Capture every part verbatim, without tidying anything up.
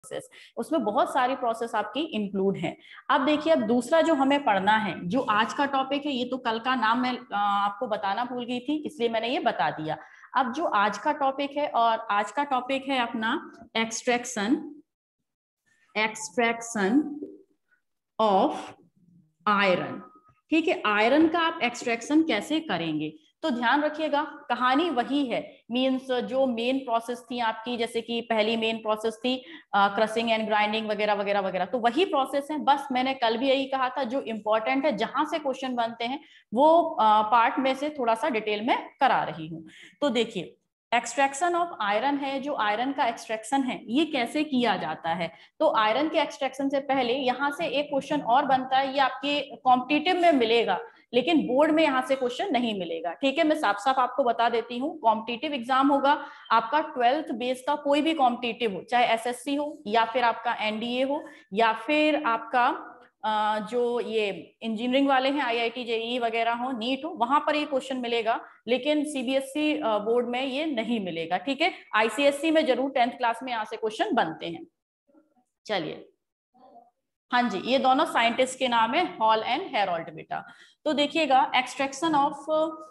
Process, उसमें बहुत सारी प्रोसेस आपकी इंक्लूड है। अब देखिए, अब दूसरा जो हमें पढ़ना है, जो आज का टॉपिक है, ये तो कल का नाम मैं आपको बताना भूल गई थी, इसलिए मैंने ये बता दिया। अब जो आज का टॉपिक है, और आज का टॉपिक है अपना एक्सट्रैक्शन एक्सट्रैक्शन ऑफ आयरन। ठीक है, आयरन का आप एक्सट्रैक्शन कैसे करेंगे? तो ध्यान रखिएगा, कहानी वही है। मींस जो मेन प्रोसेस थी आपकी, जैसे कि पहली मेन प्रोसेस थी क्रशिंग एंड ग्राइंडिंग वगैरह वगैरह वगैरह, तो वही प्रोसेस है। बस मैंने कल भी यही कहा था, जो इंपॉर्टेंट है, जहां से क्वेश्चन बनते हैं, वो पार्ट में से थोड़ा सा डिटेल में करा रही हूँ। तो देखिए, एक्सट्रैक्शन ऑफ आयरन है, जो आयरन का एक्सट्रैक्शन है, ये कैसे किया जाता है? तो आयरन के एक्सट्रैक्शन से पहले यहाँ से एक क्वेश्चन और बनता है, ये आपके कॉम्पिटिटिव में मिलेगा, लेकिन बोर्ड में यहाँ से क्वेश्चन नहीं मिलेगा। ठीक है, मैं साफ साफ आपको बता देती हूँ, कॉम्पिटिटिव एग्जाम होगा आपका ट्वेल्थ बेस का, कोई भी कॉम्पिटिटिव हो, चाहे एसएससी हो या फिर आपका एनडीए हो या फिर आपका Uh, जो ये इंजीनियरिंग वाले हैं, आईआईटी जेईई वगैरह हो, नीट हो, वहां पर ये क्वेश्चन मिलेगा, लेकिन सीबीएसई बोर्ड में ये नहीं मिलेगा। ठीक है, आईसीएसई में जरूर टेंथ क्लास में यहाँ से क्वेश्चन बनते हैं। चलिए, हाँ जी, ये दोनों साइंटिस्ट के नाम है, हॉल एंड हेरोल्ड बेटा। तो देखिएगा, extraction of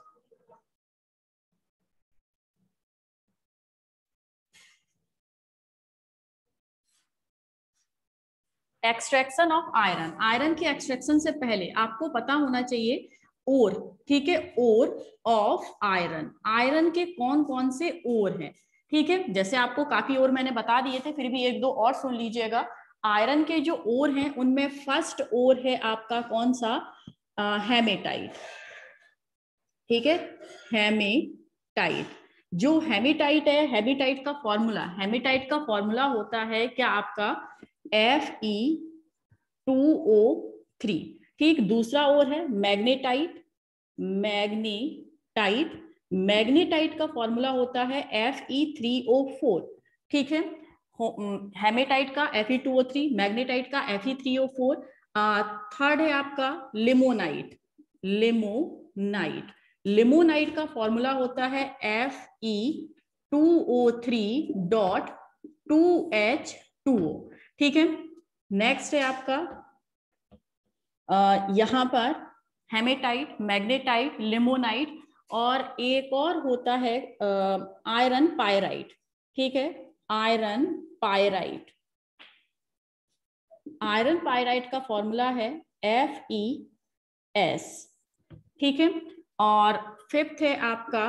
extraction of iron. Iron के एक्सट्रैक्शन से पहले आपको पता होना चाहिए ओर। ठीक है, ओर ऑफ आयरन, आयरन के कौन कौन से ओर हैं। ठीक है, जैसे आपको काफी ओर मैंने बता दिए थे, फिर भी एक दो और सुन लीजिएगा। आयरन के जो ओर हैं, उनमें फर्स्ट ओर है आपका कौन सा? हेमेटाइट। ठीक है, हेमेटाइट। जो हेमेटाइट है, हेमेटाइट का फॉर्मूला, हेमेटाइट का फॉर्मूला होता है क्या आपका? F E two O three. ठीक, दूसरा ओर है मैग्नेटाइट, मैग्नेटाइट, मैग्नेटाइट का फॉर्मूला होता है F E three O four. ठीक है, हेमेटाइट का F E two O three, magnetite का F E three O four. Third है आपका लिमोनाइट, लिमोनाइट, लिमोनाइट का फॉर्मूला होता है F E two O three dot two H two O. ठीक है, नेक्स्ट है आपका uh, यहां पर हेमेटाइट, मैग्नेटाइट, लिमोनाइट, और एक और होता है आयरन uh, पायराइट। ठीक है, आयरन पायराइट, आयरन पायराइट का फॉर्मूला है एफ ई एस। ठीक है, और फिफ्थ है आपका,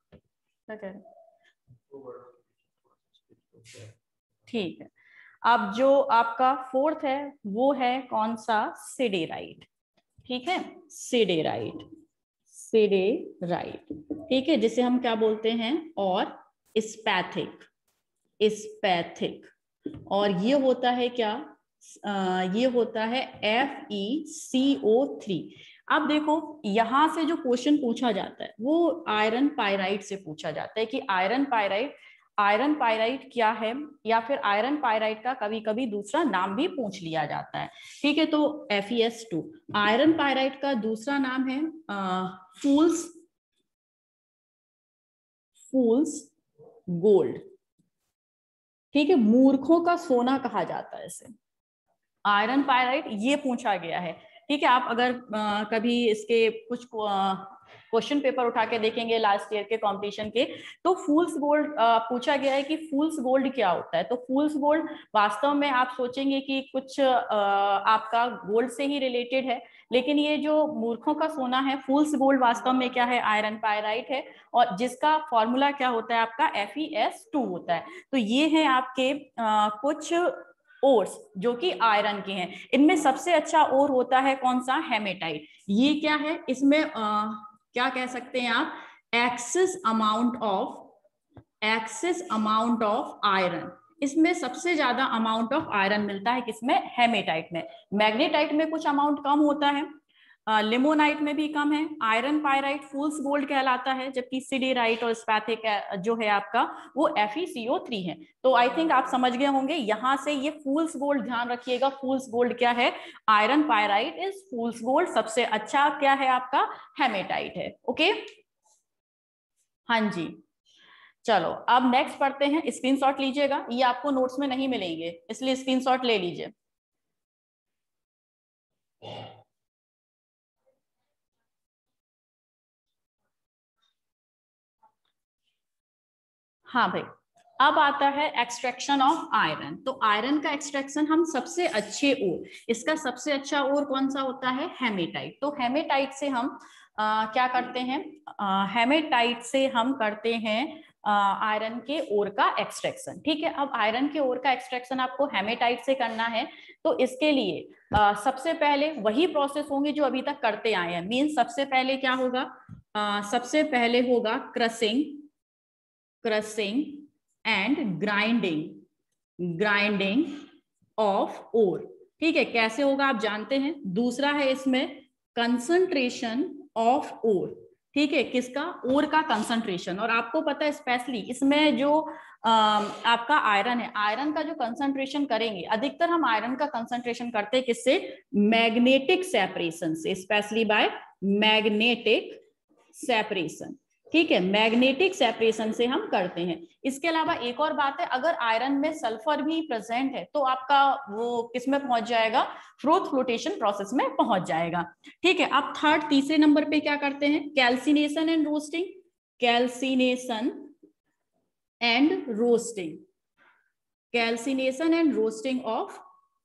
ठीक है, अब जो आपका फोर्थ है वो है कौन सा? सिडेराइट। ठीक है, सिडेराइट, सिडेराइट। ठीक है, जिसे हम क्या बोलते हैं? और स्पैथिक, स्पैथिक। और ये होता है क्या? आ, ये होता है एफ ई सी ओ थ्री। अब देखो, यहां से जो क्वेश्चन पूछा जाता है वो आयरन पायराइट से पूछा जाता है कि आयरन पायराइट, आयरन पायराइट क्या है, या फिर आयरन पायराइट का कभी कभी दूसरा नाम भी पूछ लिया जाता है। ठीक है, तो F E S two, iron pyrite का दूसरा नाम है फूल्स, फूल्स गोल्ड। ठीक है, मूर्खों का सोना कहा जाता है इसे, आयरन पायराइट, ये पूछा गया है। ठीक है, आप अगर आ, कभी इसके कुछ क्वेश्चन पेपर उठा के देखेंगे लास्ट ईयर के कंपटीशन के, तो फूल्स गोल्ड पूछा गया है कि फूल्स गोल्ड क्या होता है। तो फूल्स गोल्ड वास्तव में आप सोचेंगे कि कुछ आ, आपका गोल्ड से ही रिलेटेड है, लेकिन ये जो मूर्खों का सोना है, फूल्स गोल्ड, वास्तव में क्या है? आयरन पायराइट है, और जिसका फॉर्मूला क्या होता है आपका? एफ ई एस टू होता है। तो ये है आपके आ, कुछ ओर्स जो कि आयरन के हैं। इनमें सबसे अच्छा ओर होता है कौन सा? हेमेटाइट। ये क्या है? इसमें आ, क्या कह सकते हैं आप? Excess amount of, excess amount of iron, इसमें सबसे ज्यादा अमाउंट ऑफ आयरन मिलता है किसमें? हेमेटाइट में। मैग्नेटाइट में कुछ अमाउंट कम होता है, लिमोनाइट में भी कम है, आयरन पायराइट फूल्स गोल्ड कहलाता है, जबकि सिडेराइट और स्पैथिक जो है आपका वो एफ ई सी ओ थ्री है। तो आई थिंक आप समझ गए होंगे, यहां से ये फूल्स गोल्ड ध्यान रखिएगा, फूल्स गोल्ड क्या है? Iron pyrite is fool's gold. सबसे अच्छा क्या है आपका? हेमेटाइट है। ओके, हाँ जी, चलो अब नेक्स्ट पढ़ते हैं, स्क्रीनशॉट लीजिएगा, ये आपको नोट्स में नहीं मिलेंगे इसलिए स्क्रीनशॉट ले लीजिए। हाँ भाई, अब आता है एक्सट्रैक्शन ऑफ आयरन। तो आयरन का एक्सट्रैक्शन हम सबसे अच्छे ओर, इसका सबसे अच्छा ओर कौन सा होता है? हेमेटाइट। तो हेमेटाइट से हम आ, क्या करते हैं? हेमेटाइट से हम करते हैं आयरन के ओर का एक्सट्रैक्शन। ठीक है, अब आयरन के ओर का एक्सट्रैक्शन आपको हेमेटाइट से करना है, तो इसके लिए आ, सबसे पहले वही प्रोसेस होंगे जो अभी तक करते आए हैं। मीन सबसे पहले क्या होगा? आ, सबसे पहले होगा crushing, crushing and grinding, grinding of ore. ठीक है, कैसे होगा आप जानते हैं। दूसरा है इसमें कंसंट्रेशन ऑफ ओर। ठीक है, किसका? ओर का कंसंट्रेशन। और आपको पता है स्पेशली इसमें जो आ, आपका आयरन है, आयरन का जो कंसंट्रेशन करेंगे, अधिकतर हम आयरन का कंसंट्रेशन करते हैं किससे? मैग्नेटिक सेपरेशन से, स्पेशली बाय मैग्नेटिक सेपरेशन। ठीक है, मैग्नेटिक सेपरेशन से हम करते हैं। इसके अलावा एक और बात है, अगर आयरन में सल्फर भी प्रेजेंट है तो आपका वो किस में पहुंच जाएगा? फ्रोथ फ्लोटेशन प्रोसेस में पहुंच जाएगा। ठीक है, अब थर्ड तीसरे नंबर पे क्या करते हैं? Calcination and roasting, calcination and roasting, calcination and roasting of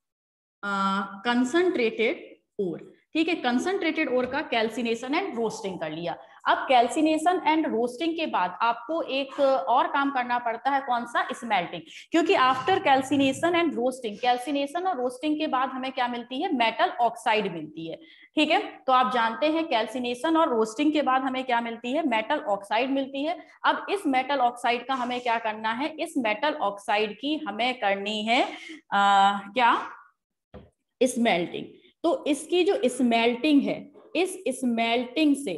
concentrated ore. ठीक है, कंसंट्रेटेड ओर का कैल्सिनेशन एंड रोस्टिंग कर लिया। अब कैल्सिनेशन एंड रोस्टिंग के बाद आपको एक और काम करना पड़ता है, कौन सा? स्मेल्टिंग। क्योंकि after calcination and roasting, calcination और रोस्टिंग के बाद हमें क्या मिलती है? मेटल ऑक्साइड मिलती है। ठीक है, तो आप जानते हैं कैल्सिनेशन और रोस्टिंग के बाद हमें क्या मिलती है? मेटल ऑक्साइड मिलती है। अब इस मेटल ऑक्साइड का हमें क्या करना है? इस मेटल ऑक्साइड की हमें करनी है आ, क्या? स्मेल्टिंग। तो इसकी जो स्मेल्टिंग है, इस स्मेल्टिंग से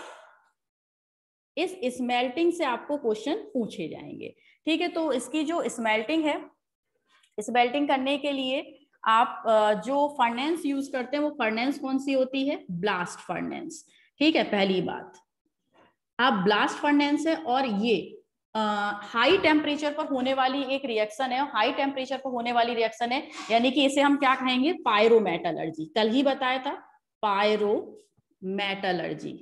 इस स्मेल्टिंग से आपको क्वेश्चन पूछे जाएंगे। ठीक है, तो इसकी जो स्मेल्टिंग है, स्मेल्टिंग करने के लिए आप जो फर्नेंस यूज करते हैं वो फर्नेंस कौन सी होती है? Blast furnace. ठीक है, पहली बात, आप ब्लास्ट फर्नेंस है और ये हाई uh, टेम्परेचर पर होने वाली एक रिएक्शन है। हाई टेम्परेचर पर होने वाली रिएक्शन है, यानी कि इसे हम क्या कहेंगे? पायरोमेटलर्जी। कल ही बताया था, पायरोमेटलर्जी।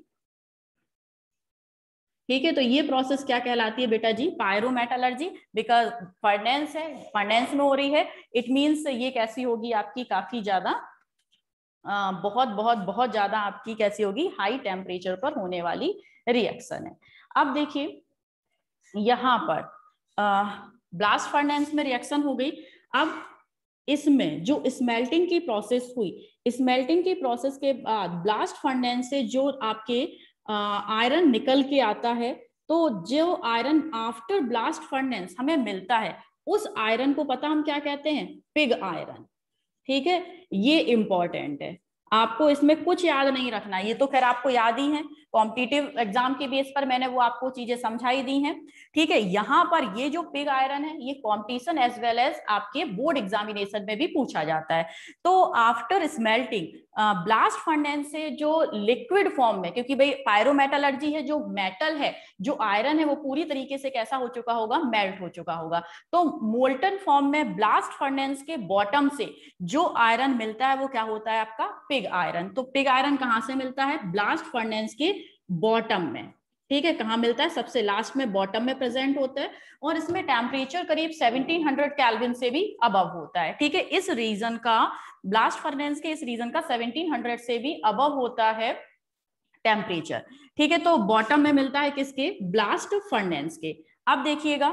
ठीक है, तो ये प्रोसेस क्या कहलाती है बेटा जी? पायरोमेटलर्जी। बिकॉज फर्नेंस है, फर्नेंस में हो रही है, इट मीन्स ये कैसी होगी आपकी? काफी ज्यादा आ, बहुत बहुत बहुत ज्यादा आपकी कैसी होगी? हाई टेम्परेचर पर होने वाली रिएक्शन है। अब देखिए यहां पर ब्लास्ट फर्नेंस में रिएक्शन हो गई। अब इसमें जो स्मेल्टिंग की प्रोसेस हुई, स्मेल्टिंग की प्रोसेस के बाद ब्लास्ट फर्नेंस से जो आपके आयरन निकल के आता है, तो जो आयरन आफ्टर ब्लास्ट फर्नेंस हमें मिलता है, उस आयरन को पता हम क्या कहते हैं? Pig iron. ठीक है, ये इंपॉर्टेंट है, आपको इसमें कुछ याद नहीं रखना। ये तो खैर आपको याद ही है, कॉम्पिटिटिव एग्जाम के बेस पर मैंने वो आपको चीजें समझाई दी हैं। ठीक है, यहाँ पर ये जो पिग आयरन है, ये कॉम्पिटिशन एज वेल एज आपके बोर्ड एग्जामिनेशन में भी पूछा जाता है। तो आफ्टर स्मेल्टिंग ब्लास्ट फर्नेंस से जो लिक्विड फॉर्म में, क्योंकि भाई पायरोमेटलर्जी है, जो मेटल है, जो आयरन है, वो पूरी तरीके से कैसा हो चुका होगा? मेल्ट हो चुका होगा। तो मोल्टन फॉर्म में ब्लास्ट फर्नेंस के बॉटम से जो आयरन मिलता है वो क्या होता है? आपका पिग आयरन। तो पिग आयरन कहां से मिलता है? ब्लास्ट फर्नेंस के बॉटम में। ठीक है, कहां मिलता है? सबसे लास्ट में, बॉटम में प्रेजेंट होता है, और इसमें टेम्परेचर करीब सेवनटीन हंड्रेड केल्विन से भी अबव होता है। ठीक है, इस रीजन का, ब्लास्ट फर्नेंस के इस रीजन का सेवनटीन हंड्रेड से भी अबव होता है टेम्परेचर। ठीक है, तो बॉटम में मिलता है किसके? ब्लास्ट फर्नेंस के। अब देखिएगा,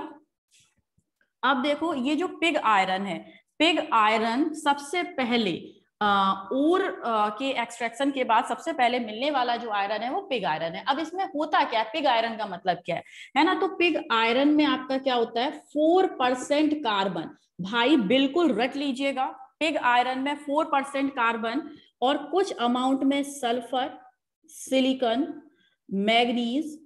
अब देखो ये जो पिग आयरन है, पिग आयरन सबसे पहले ओर के एक्सट्रैक्शन के बाद सबसे पहले मिलने वाला जो आयरन है वो पिग आयरन है। अब इसमें होता क्या है? पिग आयरन का मतलब क्या है, है ना? तो पिग आयरन में आपका क्या होता है? Four percent carbon. भाई बिल्कुल रट लीजिएगा, पिग आयरन में फोर परसेंट कार्बन और कुछ अमाउंट में sulphur, silicon, manganese,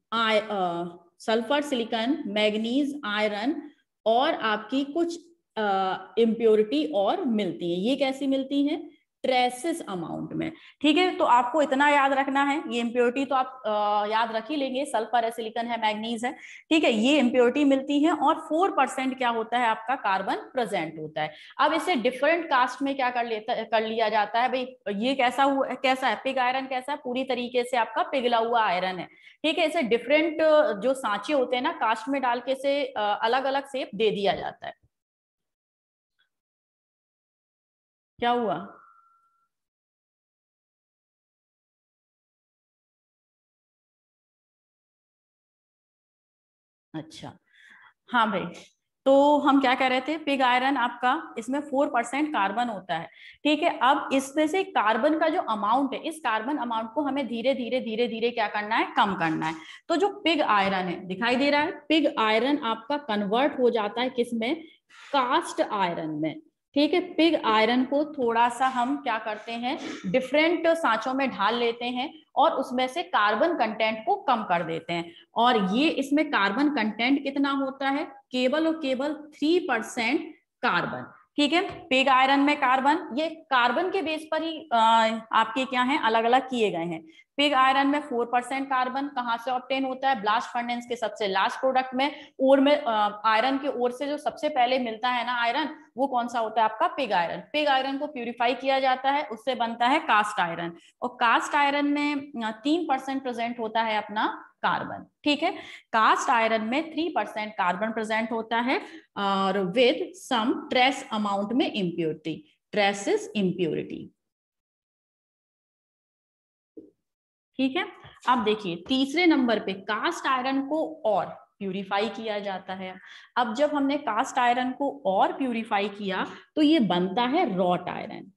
sulphur, silicon, manganese, iron और आपकी कुछ इम्प्योरिटी और मिलती है। ये कैसी मिलती हैं? ट्रेसिस अमाउंट में। ठीक है, तो आपको इतना याद रखना है, ये इम्प्योरिटी तो आप आ, याद रख ही लेंगे, सल्फर है, सिलिकॉन है, मैग्नीज है। ठीक है, ये इम्प्योरिटी मिलती है और फोर परसेंट क्या होता है आपका कार्बन प्रेजेंट होता है। अब इसे डिफरेंट कास्ट में क्या कर लेता कर लिया जाता है भाई, ये कैसा हुआ कैसा है, पिग आयरन कैसा है, पूरी तरीके से आपका पिघला हुआ आयरन है। ठीक है, इसे डिफरेंट जो सांचे होते हैं ना कास्ट में डाल के इसे अलग अलग शेप दे दिया जाता है। क्या हुआ? अच्छा, हाँ भाई, तो हम क्या कह रहे थे, पिग आयरन आपका इसमें फोर परसेंट कार्बन होता है। ठीक है, अब इसमें से कार्बन का जो अमाउंट है, इस कार्बन अमाउंट को हमें धीरे धीरे धीरे धीरे क्या करना है, कम करना है। तो जो पिग आयरन है, दिखाई दे रहा है, पिग आयरन आपका कन्वर्ट हो जाता है किसमें, कास्ट आयरन में। ठीक है, पिग आयरन को थोड़ा सा हम क्या करते हैं, डिफरेंट सांचों में ढाल लेते हैं और उसमें से कार्बन कंटेंट को कम कर देते हैं। और ये इसमें कार्बन कंटेंट कितना होता है, केवल और केवल थ्री परसेंट कार्बन। ठीक है, पिग आयरन में कार्बन, ये कार्बन के बेस पर ही आ, आपके क्या है, अलग अलग किए गए हैं। पिग आयरन में फोर परसेंट कार्बन कहां से ऑब्टेन होता है, ब्लास्ट फर्नेस के सबसे लास्ट प्रोडक्ट में, ओर में आयरन के ओर से जो सबसे पहले मिलता है ना आयरन, वो कौन सा होता है आपका, पिग आयरन। पिग आयरन को प्यूरिफाई किया जाता है, उससे बनता है कास्ट आयरन, और कास्ट आयरन में तीन परसेंट प्रेजेंट होता है अपना कार्बन। ठीक है, कास्ट आयरन में थ्री परसेंट कार्बन प्रेजेंट होता है और विद सम ट्रेस अमाउंट में इम्प्योरिटी, ट्रेसिस इम्प्योरिटी। ठीक है, अब देखिए तीसरे नंबर पे कास्ट आयरन को और प्यूरिफाई किया जाता है। अब जब हमने कास्ट आयरन को और प्यूरिफाई किया तो ये बनता है रॉट आयरन,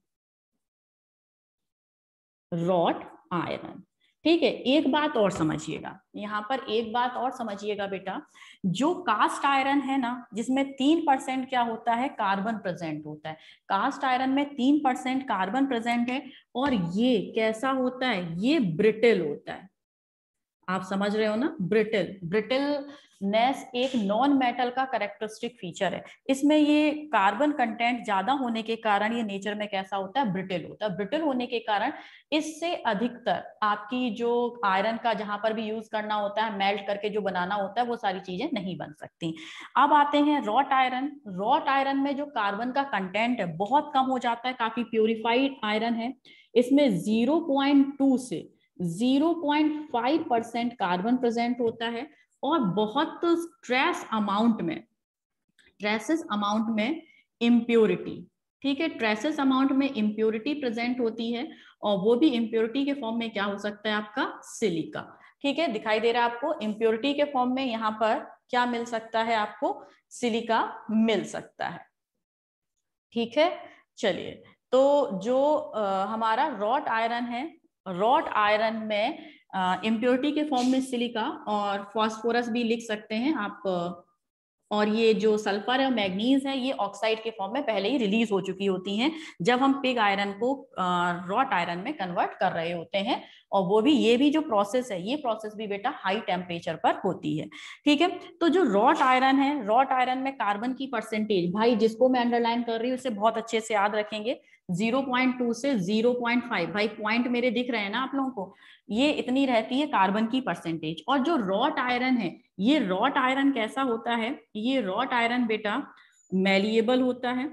रॉट आयरन। ठीक है, एक बात और समझिएगा, यहाँ पर एक बात और समझिएगा बेटा, जो कास्ट आयरन है ना, जिसमें तीन परसेंट क्या होता है, कार्बन प्रेजेंट होता है, कास्ट आयरन में तीन परसेंट कार्बन प्रेजेंट है, और ये कैसा होता है, ये ब्रिटिल होता है। आप समझ रहे हो ना, ब्रिटिल, ब्रिटिलनेस एक नॉन मेटल का कैरेक्टरिस्टिक फीचर है। इसमें ये कार्बन कंटेंट ज्यादा होने के कारण ये नेचर में कैसा होता है, ब्रिटिल होता है। ब्रिटिल होने के कारण इससे अधिकतर आपकी जो आयरन का जहां पर भी यूज करना होता है, मेल्ट करके जो बनाना होता है, वो सारी चीजें नहीं बन सकती। अब आते हैं रॉट आयरन। रॉट आयरन में जो कार्बन का कंटेंट है बहुत कम हो जाता है, काफी प्योरिफाइड आयरन है। इसमें जीरो पॉइंट टू से zero point five percent carbon present होता है, और बहुत ट्रेस अमाउंट में, ट्रेसेस अमाउंट में इम्प्योरिटी। ठीक है, ट्रेसेस अमाउंट में इम्प्योरिटी प्रेजेंट होती है, और वो भी इम्प्योरिटी के फॉर्म में क्या हो सकता है आपका, सिलिका। ठीक है, दिखाई दे रहा है आपको, इम्प्योरिटी के फॉर्म में यहाँ पर क्या मिल सकता है आपको, सिलिका मिल सकता है। ठीक है, चलिए, तो जो आ, हमारा रॉट आयरन है, रॉट आयरन में इम्प्योरिटी के फॉर्म में सिलिका और फास्फोरस भी लिख सकते हैं आप, और ये जो सल्फर और मैग्नीज है ये ऑक्साइड के फॉर्म में पहले ही रिलीज हो चुकी होती हैं जब हम पिग आयरन को रॉट आयरन में कन्वर्ट कर रहे होते हैं। और वो भी, ये भी जो प्रोसेस है, ये प्रोसेस भी बेटा हाई टेम्परेचर पर होती है। ठीक है, तो जो रॉट आयरन है, रॉट आयरन में कार्बन की परसेंटेज, भाई जिसको मैं अंडरलाइन कर रही हूँ उसे बहुत अच्छे से याद रखेंगे, जीरो पॉइंट टू से जीरो पॉइंट फाइव, भाई पॉइंट मेरे दिख रहे हैं ना आप लोगों को, ये इतनी रहती है कार्बन की परसेंटेज। और जो रॉट आयरन है, ये रॉट आयरन कैसा होता है, ये रॉट आयरन बेटा मैलिएबल होता है,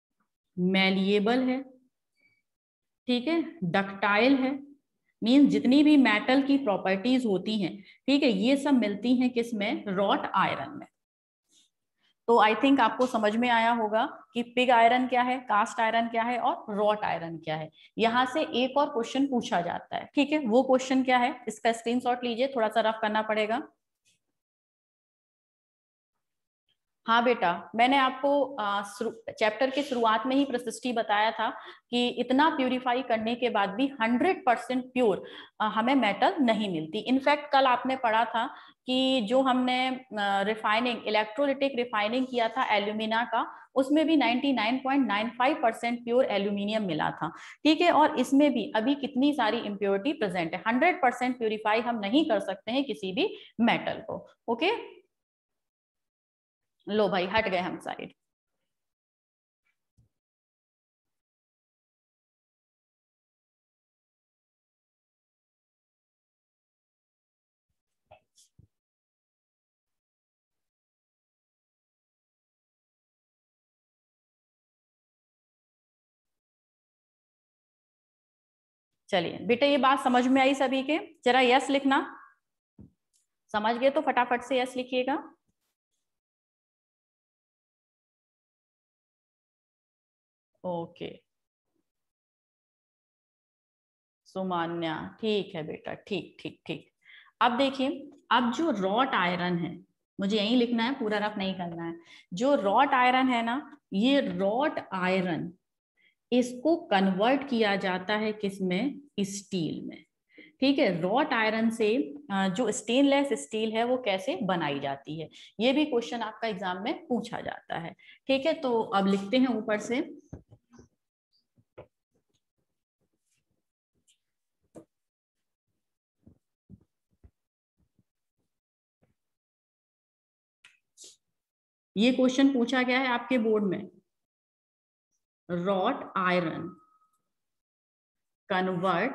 मैलिएबल है। ठीक है, डक्टाइल है, मींस जितनी भी मेटल की प्रॉपर्टीज होती हैं, ठीक है, ये सब मिलती हैं किसमें, रॉट आयरन में। तो आई थिंक आपको समझ में आया होगा कि पिग आयरन क्या है, कास्ट आयरन क्या है, और रॉट आयरन क्या है। यहां से एक और क्वेश्चन पूछा जाता है, ठीक है, वो क्वेश्चन क्या है, इसका स्क्रीनशॉट लीजिए, थोड़ा सा रफ करना पड़ेगा। हाँ बेटा, मैंने आपको चैप्टर के शुरुआत में ही प्रशिष्टि बताया था कि इतना प्यूरिफाई करने के बाद भी हंड्रेड परसेंट प्योर हमें मेटल नहीं मिलती। इनफैक्ट कल आपने पढ़ा था कि जो हमने रिफाइनिंग, इलेक्ट्रोलिटिक रिफाइनिंग किया था एल्यूमिना का, उसमें भी ninety nine point nine five percent pure aluminium मिला था। ठीक है, और इसमें भी अभी कितनी सारी इम्प्योरिटी प्रेजेंट है, हंड्रेड परसेंट प्योरीफाई हम नहीं कर सकते हैं किसी भी मेटल को। ओके, लो भाई हट गए हम साइड। चलिए बेटा, ये बात समझ में आई सभी के? जरा यस लिखना, समझ गए तो फटाफट से यस लिखिएगा। ओके सुमान्या, ठीक है बेटा, ठीक ठीक ठीक। अब देखिए, अब जो रॉट आयरन है, मुझे यही लिखना है, पूरा रफ नहीं करना है। जो रॉट आयरन है ना, ये रॉट आयरन, इसको कन्वर्ट किया जाता है किसमें? स्टील में। ठीक है, रॉट आयरन से जो स्टेनलेस स्टील है वो कैसे बनाई जाती है, ये भी क्वेश्चन आपका एग्जाम में पूछा जाता है। ठीक है, तो अब लिखते हैं ऊपर से, ये क्वेश्चन पूछा गया है आपके बोर्ड में, wrought iron convert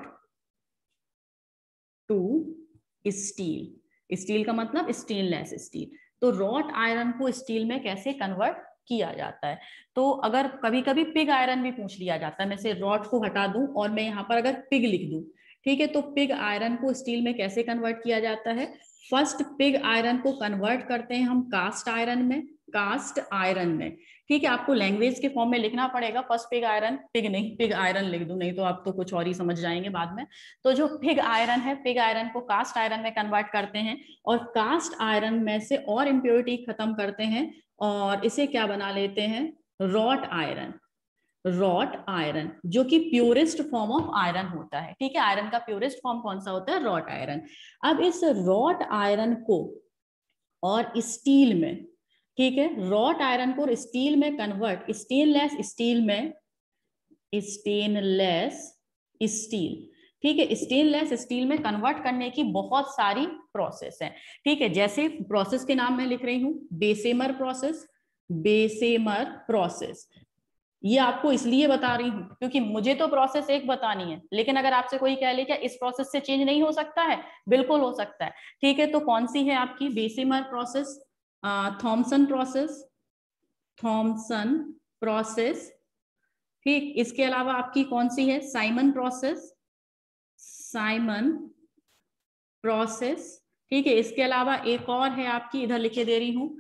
to steel. Steel का मतलब स्टेनलेस स्टील। तो रॉट आयरन को स्टील में कैसे कन्वर्ट किया जाता है? तो अगर कभी कभी पिग आयरन भी पूछ लिया जाता है, मैं से रॉट को हटा दूं और मैं यहाँ पर अगर पिग लिख दूं, ठीक है, तो पिग आयरन को स्टील में कैसे कन्वर्ट किया जाता है? फर्स्ट पिग आयरन को कन्वर्ट करते हैं हम कास्ट आयरन में, कास्ट आयरन में। ठीक है, आपको लैंग्वेज के फॉर्म में लिखना पड़ेगा, फर्स्ट पिग आयरन, पिग नहीं पिग आयरन लिख दूं, नहीं तो आप तो कुछ और ही समझ जाएंगे बाद में। तो जो पिग आयरन है, पिग आयरन को कास्ट आयरन में कन्वर्ट करते हैं और कास्ट आयरन में से और इम्प्योरिटी खत्म करते हैं और इसे क्या बना लेते हैं? Wrought iron. रॉट आयरन जो कि प्योरेस्ट फॉर्म ऑफ आयरन होता है। ठीक है, आयरन का प्योरेस्ट फॉर्म कौन सा होता है? Wrought iron. अब इस रॉट आयरन को और स्टील में, ठीक है, रॉट आयरन को स्टील में कन्वर्ट, स्टेनलेस स्टील में, स्टेनलेस स्टील, ठीक है, स्टेनलेस स्टील में कन्वर्ट करने की बहुत सारी प्रोसेस है। ठीक है, जैसे प्रोसेस के नाम मैं लिख रही हूं, बेसेमर प्रोसेस, बेसेमर प्रोसेस। ये आपको इसलिए बता रही हूं क्योंकि मुझे तो प्रोसेस एक बतानी है, लेकिन अगर आपसे कोई कह ले क्या इस प्रोसेस से चेंज नहीं हो सकता है? बिल्कुल हो सकता है। ठीक है, तो कौन सी है आपकी Bessemer process? Thomson process, Thomson process. ठीक, इसके अलावा आपकी कौन सी है? Simon process, Simon process. ठीक है, इसके अलावा एक और है आपकी, इधर लिखे दे रही हूं,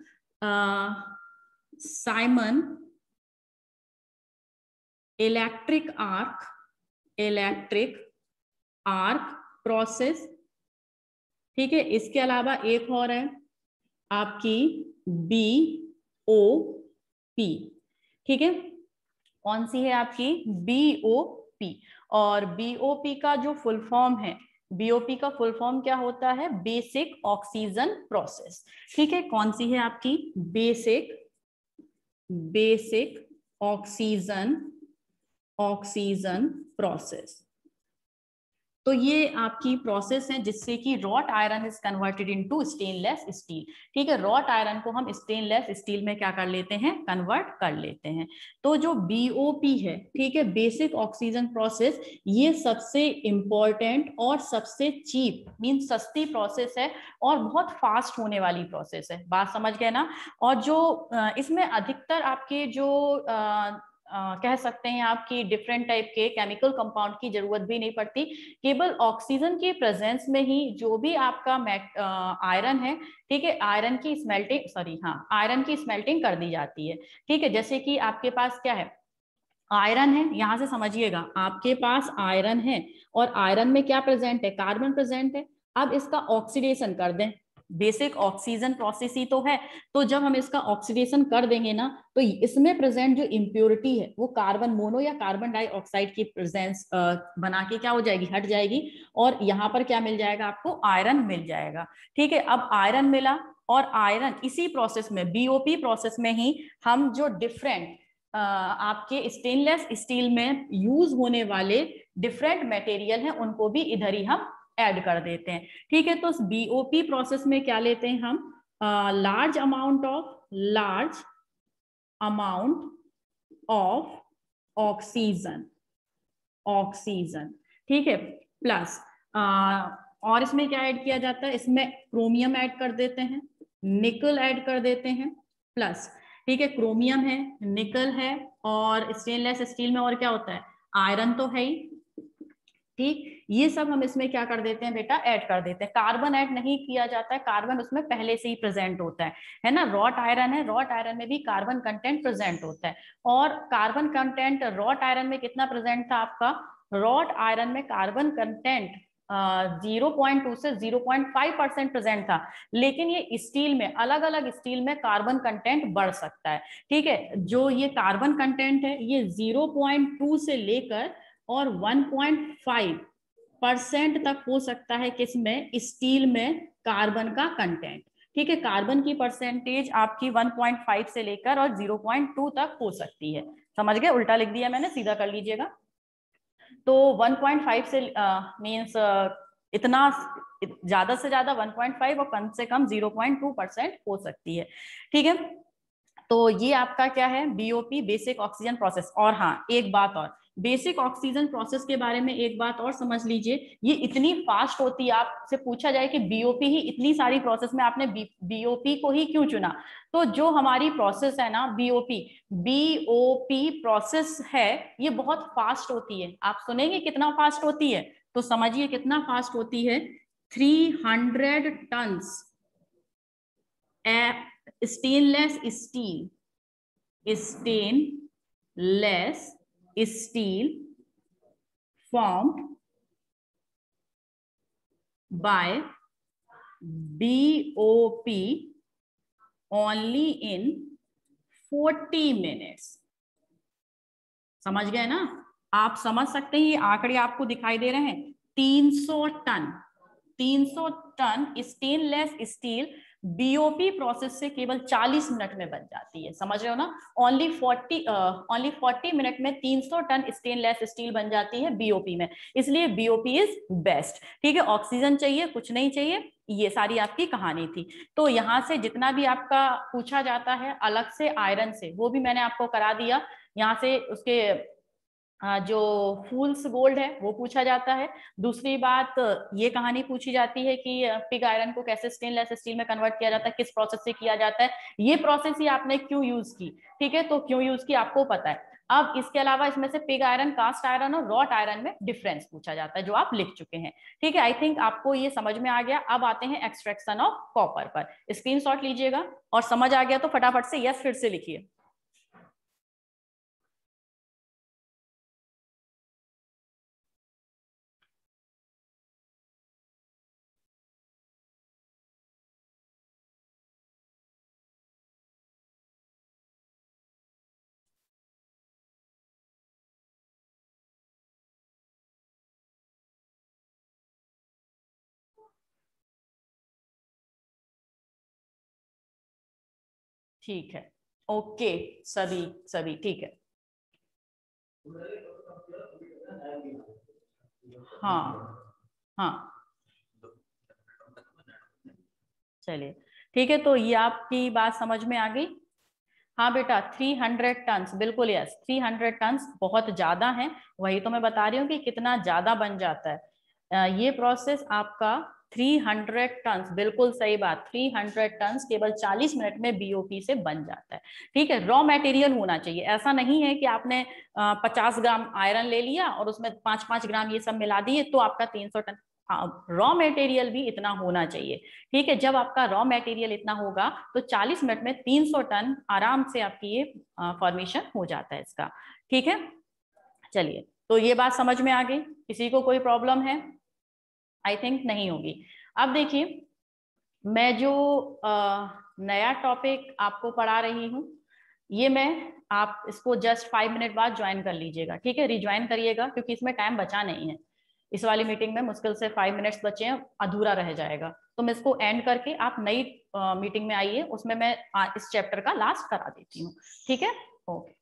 Simon electric arc, electric arc process. ठीक है, इसके अलावा एक और है आपकी बी ओ पी। ठीक है, कौन सी है आपकी? B O P. और बी ओ पी का जो फुल फॉर्म है, बी ओ पी का फुल फॉर्म क्या होता है? Basic oxygen process. ठीक है, कौन सी है आपकी? Basic, basic oxygen, oxygen process. तो ये आपकी प्रोसेस है जिससे कि wrought iron is converted into stainless steel. ठीक है, रॉट आयरन को हम स्टेनलेस स्टील में क्या कर लेते हैं? कन्वर्ट कर लेते हैं। तो जो बी ओ पी है, ठीक है, बेसिक ऑक्सीजन प्रोसेस, ये सबसे इंपॉर्टेंट और सबसे चीप मीन सस्ती प्रोसेस है और बहुत फास्ट होने वाली प्रोसेस है। बात समझ गए ना? और जो इसमें अधिकतर आपके जो Uh, कह सकते हैं आपकी डिफरेंट टाइप के केमिकल कंपाउंड की जरूरत भी नहीं पड़ती, केवल ऑक्सीजन के प्रेजेंस में ही जो भी आपका आयरन है, ठीक है, आयरन की स्मेल्टिंग, सॉरी हाँ, आयरन की स्मेल्टिंग कर दी जाती है। ठीक है, जैसे कि आपके पास क्या है? आयरन है, यहां से समझिएगा, आपके पास आयरन है और आयरन में क्या प्रेजेंट है? कार्बन प्रेजेंट है। अब इसका ऑक्सीडेशन कर दें, बेसिक ऑक्सीजन प्रोसेस ही तो है, तो जब हम इसका ऑक्सीडेशन कर देंगे ना, तो इसमें प्रेजेंट जो इम्प्योरिटी है वो कार्बन मोनो या कार्बन डाइऑक्साइड की प्रेजेंस बना के क्या हो जाएगी? हट जाएगी, और यहाँ पर क्या मिल जाएगा आपको? आयरन मिल जाएगा। ठीक है, अब आयरन मिला और आयरन इसी प्रोसेस में, बी ओ पी प्रोसेस में ही हम जो डिफरेंट आपके स्टेनलेस स्टील में यूज होने वाले डिफरेंट मटेरियल हैं उनको भी इधर ही हम ऐड कर देते हैं। ठीक है, तो बी ओ पी प्रोसेस में क्या लेते हैं हम? Large amount of large amount of oxygen, oxygen. ठीक है, प्लस और इसमें क्या ऐड किया जाता है? इसमें क्रोमियम ऐड कर देते हैं, निकल ऐड कर देते हैं, प्लस, ठीक है, क्रोमियम है, निकल है, और स्टेनलेस स्टील में और क्या होता है? आयरन तो है ही। ठीक, ये सब हम इसमें क्या कर देते हैं बेटा, ऐड कर देते हैं। कार्बन ऐड नहीं किया जाता है, कार्बन उसमें पहले से ही प्रेजेंट होता है, है ना। रॉट आयरन है, रॉट आयरन में भी कार्बन कंटेंट प्रेजेंट होता है। और कार्बन कंटेंट रॉट आयरन में कितना प्रेजेंट था आपका, रॉट आयरन में carbon content zero point two से zero point five percent present था। लेकिन ये स्टील में, अलग अलग स्टील में कार्बन कंटेंट बढ़ सकता है, ठीक है। जो ये कार्बन कंटेंट है ये जीरो पॉइंट टू से लेकर और वन पॉइंट फाइव परसेंट तक हो सकता है, किसमें, स्टील में कार्बन का कंटेंट, ठीक है। कार्बन की परसेंटेज आपकी वन पॉइंट फाइव से लेकर और जीरो पॉइंट टू तक हो सकती है। समझ गए, उल्टा लिख दिया मैंने, सीधा कर लीजिएगा। तो वन पॉइंट फाइव से मींस uh, इतना ज्यादा से ज्यादा वन पॉइंट फाइव और कम से कम जीरो पॉइंट टू परसेंट हो सकती है, ठीक है। तो ये आपका क्या है, बीओपी, बेसिक ऑक्सीजन प्रोसेस। और हाँ, एक बात और, बेसिक ऑक्सीजन प्रोसेस के बारे में एक बात और समझ लीजिए, ये इतनी फास्ट होती है, आपसे पूछा जाए कि बीओपी ही इतनी सारी प्रोसेस में आपने बीओपी को ही क्यों चुना, तो जो हमारी प्रोसेस है ना बीओपी, बीओपी प्रोसेस है, ये बहुत फास्ट होती है। आप सुनेंगे कितना फास्ट होती है, तो समझिए कितना फास्ट होती है, three hundred tons stainless steel, stainless steel formed by B O P only in forty minutes। समझ गए ना, आप समझ सकते हैं, ये आंकड़े आपको दिखाई दे रहे हैं, तीन सौ टन, तीन सौ ton stainless steel BOP process से केवल चालीस मिनट में बन जाती है। समझ रहे हो ना, only forty only forty minute में तीन सौ टन स्टेनलेस स्टील बन जाती है बीओपी में, इसलिए बीओपी इज बेस्ट, ठीक है। ऑक्सीजन चाहिए, कुछ नहीं चाहिए, ये सारी आपकी कहानी थी। तो यहाँ से जितना भी आपका पूछा जाता है अलग से आयरन से, वो भी मैंने आपको करा दिया। यहाँ से उसके जो फूल्स गोल्ड है वो पूछा जाता है। दूसरी बात, ये कहानी पूछी जाती है कि पिग आयरन को कैसे स्टेनलेस स्टील में कन्वर्ट किया जाता है, किस प्रोसेस से किया जाता है, ये प्रोसेस ही आपने क्यों यूज की, ठीक है। तो क्यों यूज की आपको पता है। अब इसके अलावा इसमें से पिग आयरन, कास्ट आयरन और रॉट आयरन में डिफरेंस पूछा जाता है, जो आप लिख चुके हैं, ठीक है। आई थिंक आपको ये समझ में आ गया। अब आते हैं एक्सट्रैक्शन ऑफ कॉपर पर, स्क्रीनशॉट लीजिएगा और समझ आ गया तो फटाफट से यस फिर से लिखिए। ठीक है, ओके, सभी सभी ठीक है। हाँ हाँ, चलिए ठीक है, तो ये आपकी बात समझ में आ गई। हाँ बेटा, थ्री हंड्रेड टन्स, बिल्कुल यस, थ्री हंड्रेड टन्स बहुत ज्यादा है, वही तो मैं बता रही हूँ कि कितना ज्यादा बन जाता है ये प्रोसेस आपका। थ्री हंड्रेड टन्स, बिल्कुल सही बात, थ्री हंड्रेड टन्स केवल चालीस मिनट में बीओपी से बन जाता है, ठीक है। रॉ मटेरियल होना चाहिए, ऐसा नहीं है कि आपने पचास ग्राम आयरन ले लिया और उसमें पांच पांच ग्राम ये सब मिला दिए तो आपका तीन सौ टन। रॉ मटेरियल भी इतना होना चाहिए, ठीक है। जब आपका रॉ मटेरियल इतना होगा तो चालीस मिनट में तीन सौ टन आराम से आपकी ये फॉर्मेशन हो जाता है इसका, ठीक है। चलिए, तो ये बात समझ में आ गई, किसी को कोई प्रॉब्लम है? आई थिंक नहीं होगी। अब देखिए, मैं जो आ, नया टॉपिक आपको पढ़ा रही हूँ, ये मैं, आप इसको जस्ट फाइव मिनट बाद ज्वाइन कर लीजिएगा, ठीक है। रिज्वाइन करिएगा क्योंकि इसमें टाइम बचा नहीं है, इस वाली मीटिंग में मुश्किल से फाइव मिनट्स बचे हैं, अधूरा रह जाएगा। तो मैं इसको एंड करके आप नई मीटिंग में आइए, उसमें मैं इस चैप्टर का लास्ट करा देती हूँ, ठीक है। ओके।